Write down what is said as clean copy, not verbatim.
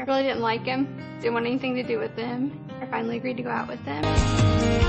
really didn't like him, didn't want anything to do with him. I finally agreed to go out with him.